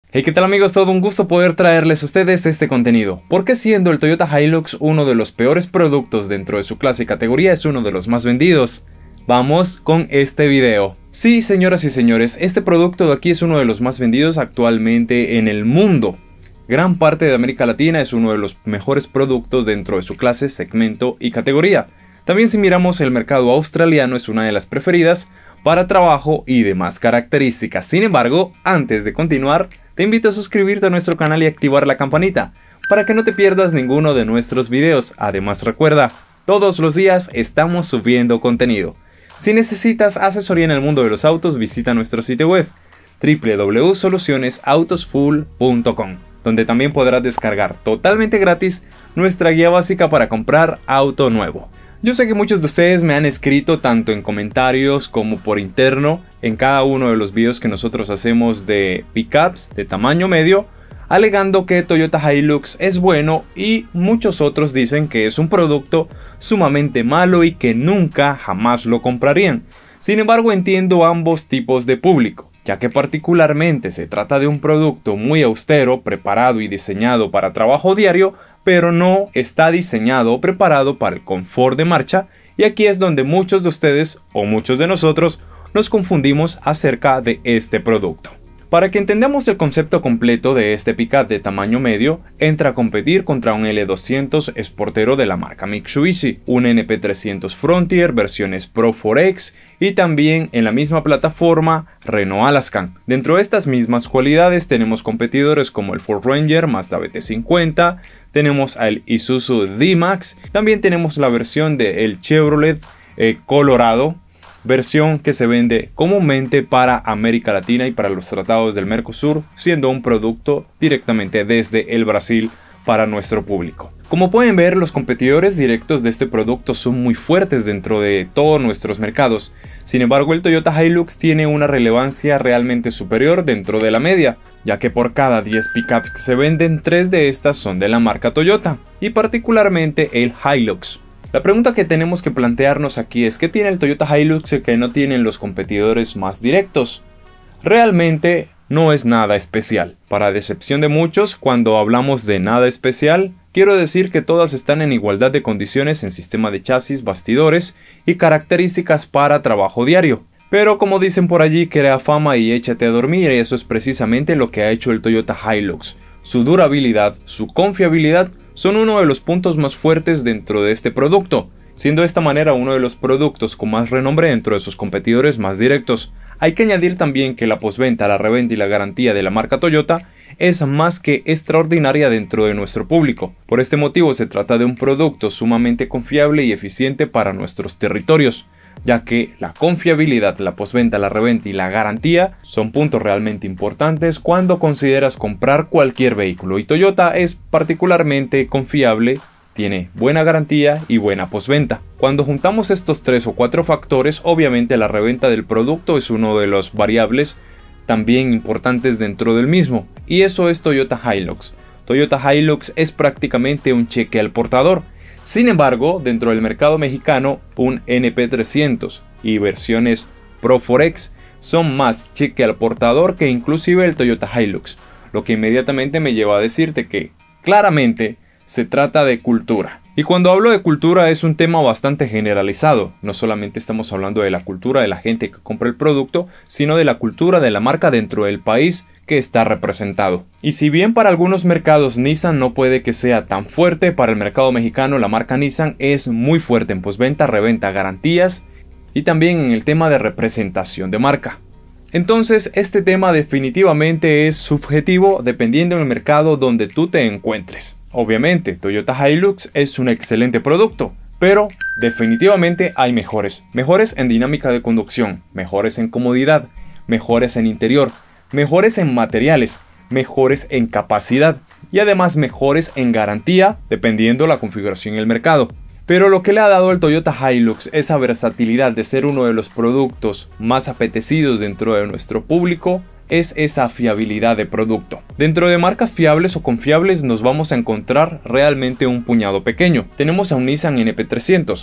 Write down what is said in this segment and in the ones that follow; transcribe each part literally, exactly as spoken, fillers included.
Hey, ¿qué tal amigos? Todo un gusto poder traerles a ustedes este contenido. ¿Por qué siendo el Toyota Hilux uno de los peores productos dentro de su clase y categoría es uno de los más vendidos? Vamos con este video. Sí, señoras y señores, este producto de aquí es uno de los más vendidos actualmente en el mundo. Gran parte de América Latina es uno de los mejores productos dentro de su clase, segmento y categoría. También si miramos el mercado australiano es una de las preferidas para trabajo y demás características. Sin embargo, antes de continuar, te invito a suscribirte a nuestro canal y activar la campanita para que no te pierdas ninguno de nuestros videos. Además recuerda, todos los días estamos subiendo contenido. Si necesitas asesoría en el mundo de los autos, visita nuestro sitio web w w w punto soluciones autos full punto com, donde también podrás descargar totalmente gratis nuestra guía básica para comprar auto nuevo. Yo sé que muchos de ustedes me han escrito tanto en comentarios como por interno en cada uno de los videos que nosotros hacemos de pickups de tamaño medio, alegando que Toyota Hilux es bueno y muchos otros dicen que es un producto sumamente malo y que nunca jamás lo comprarían. Sin embargo, entiendo ambos tipos de público, ya que particularmente se trata de un producto muy austero, preparado y diseñado para trabajo diario, pero no está diseñado o preparado para el confort de marcha, y aquí es donde muchos de ustedes o muchos de nosotros nos confundimos acerca de este producto. Para que entendamos el concepto completo de este pickup de tamaño medio, entra a competir contra un L doscientos Sportero de la marca Mitsubishi, un N P trescientos Frontier versiones Pro cuatro X y también en la misma plataforma Renault Alaskan. Dentro de estas mismas cualidades tenemos competidores como el Ford Ranger, Mazda B T cincuenta, tenemos al Isuzu D-Max, también tenemos la versión del Chevrolet eh, Colorado, versión que se vende comúnmente para América Latina y para los tratados del Mercosur, siendo un producto directamente desde el Brasil para nuestro público. Como pueden ver, los competidores directos de este producto son muy fuertes dentro de todos nuestros mercados. Sin embargo, el Toyota Hilux tiene una relevancia realmente superior dentro de la media, ya que por cada diez pickups que se venden, tres de estas son de la marca Toyota, y particularmente el Hilux. La pregunta que tenemos que plantearnos aquí es ¿qué tiene el Toyota Hilux que no tienen los competidores más directos? Realmente no es nada especial. Para decepción de muchos, cuando hablamos de nada especial, quiero decir que todas están en igualdad de condiciones en sistema de chasis, bastidores y características para trabajo diario. Pero como dicen por allí, crea fama y échate a dormir, y eso es precisamente lo que ha hecho el Toyota Hilux. Su durabilidad, su confiabilidad son uno de los puntos más fuertes dentro de este producto, siendo de esta manera uno de los productos con más renombre dentro de sus competidores más directos. Hay que añadir también que la postventa, la reventa y la garantía de la marca Toyota es más que extraordinaria dentro de nuestro público. Por este motivo se trata de un producto sumamente confiable y eficiente para nuestros territorios, ya que la confiabilidad, la postventa, la reventa y la garantía son puntos realmente importantes cuando consideras comprar cualquier vehículo, y Toyota es particularmente confiable, tiene buena garantía y buena postventa. Cuando juntamos estos tres o cuatro factores, obviamente la reventa del producto es uno de los variables también importantes dentro del mismo, y eso es Toyota Hilux. Toyota Hilux es prácticamente un cheque al portador. Sin embargo, dentro del mercado mexicano, un N P trescientos y versiones Pro cuatro X son más cheque al portador que inclusive el Toyota Hilux, lo que inmediatamente me lleva a decirte que claramente se trata de cultura. Y cuando hablo de cultura es un tema bastante generalizado. No solamente estamos hablando de la cultura de la gente que compra el producto, sino de la cultura de la marca dentro del país que está representado. Y si bien para algunos mercados Nissan no puede que sea tan fuerte, para el mercado mexicano la marca Nissan es muy fuerte en postventa, reventa, garantías y también en el tema de representación de marca. Entonces este tema definitivamente es subjetivo dependiendo del mercado donde tú te encuentres. Obviamente Toyota Hilux es un excelente producto, pero definitivamente hay mejores. Mejores en dinámica de conducción, mejores en comodidad, mejores en interior, mejores en materiales, mejores en capacidad y además mejores en garantía dependiendo la configuración y el mercado. Pero lo que le ha dado al Toyota Hilux esa versatilidad de ser uno de los productos más apetecidos dentro de nuestro público es esa fiabilidad de producto. Dentro de marcas fiables o confiables nos vamos a encontrar realmente un puñado pequeño. Tenemos a un Nissan N P trescientos,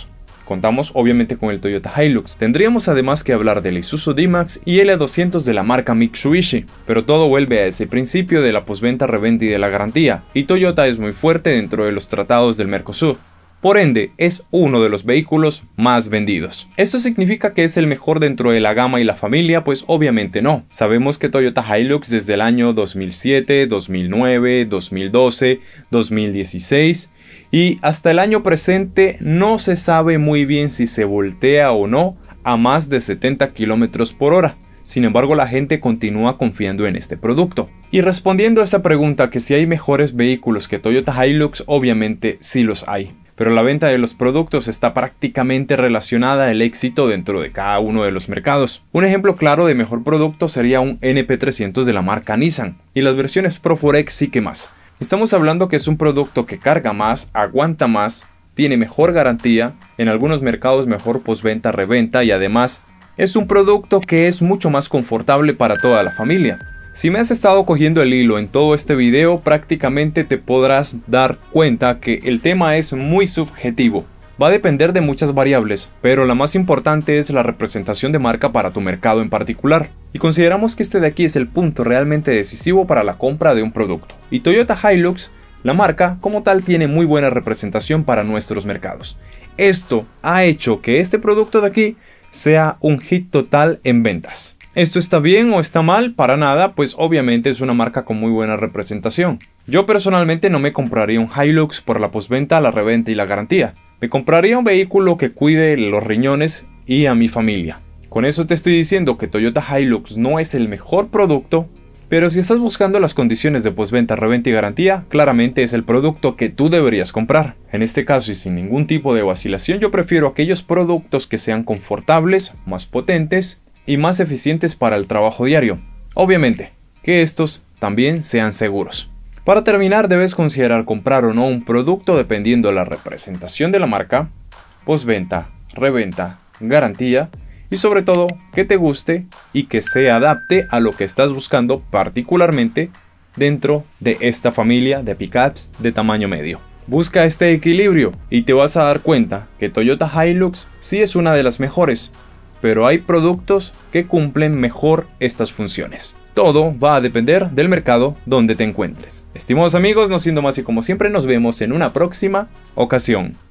Contamos obviamente con el Toyota Hilux. Tendríamos además que hablar del Isuzu D-Max y el E doscientos de la marca Mitsubishi, pero todo vuelve a ese principio de la postventa, reventa y de la garantía, y Toyota es muy fuerte dentro de los tratados del Mercosur. Por ende, es uno de los vehículos más vendidos. ¿Esto significa que es el mejor dentro de la gama y la familia? Pues obviamente no. Sabemos que Toyota Hilux desde el año dos mil siete, dos mil nueve, dos mil doce, dos mil dieciséis y hasta el año presente no se sabe muy bien si se voltea o no a más de setenta kilómetros por hora. Sin embargo, la gente continúa confiando en este producto. Y respondiendo a esta pregunta, que si hay mejores vehículos que Toyota Hilux, obviamente sí los hay. Pero la venta de los productos está prácticamente relacionada al éxito dentro de cada uno de los mercados. Un ejemplo claro de mejor producto sería un N P trescientos de la marca Nissan, y las versiones Pro cuatro X sí que más. Estamos hablando que es un producto que carga más, aguanta más, tiene mejor garantía, en algunos mercados mejor postventa, reventa, y además es un producto que es mucho más confortable para toda la familia. Si me has estado cogiendo el hilo en todo este video, prácticamente te podrás dar cuenta que el tema es muy subjetivo. Va a depender de muchas variables, pero la más importante es la representación de marca para tu mercado en particular. Y consideramos que este de aquí es el punto realmente decisivo para la compra de un producto. Y Toyota Hilux, la marca como tal, tiene muy buena representación para nuestros mercados. Esto ha hecho que este producto de aquí sea un hit total en ventas. ¿Esto está bien o está mal? Para nada, pues obviamente es una marca con muy buena representación. Yo personalmente no me compraría un Hilux por la postventa, la reventa y la garantía. Me compraría un vehículo que cuide los riñones y a mi familia. Con eso te estoy diciendo que Toyota Hilux no es el mejor producto, pero si estás buscando las condiciones de postventa, reventa y garantía, claramente es el producto que tú deberías comprar. En este caso y sin ningún tipo de vacilación, yo prefiero aquellos productos que sean confortables, más potentes y más eficientes para el trabajo diario. Obviamente, que estos también sean seguros. Para terminar, debes considerar comprar o no un producto dependiendo de la representación de la marca, postventa, reventa, garantía y sobre todo que te guste y que se adapte a lo que estás buscando, particularmente dentro de esta familia de pickups de tamaño medio. Busca este equilibrio y te vas a dar cuenta que Toyota Hilux sí es una de las mejores, pero hay productos que cumplen mejor estas funciones. Todo va a depender del mercado donde te encuentres. Estimados amigos, no siendo más y como siempre, nos vemos en una próxima ocasión.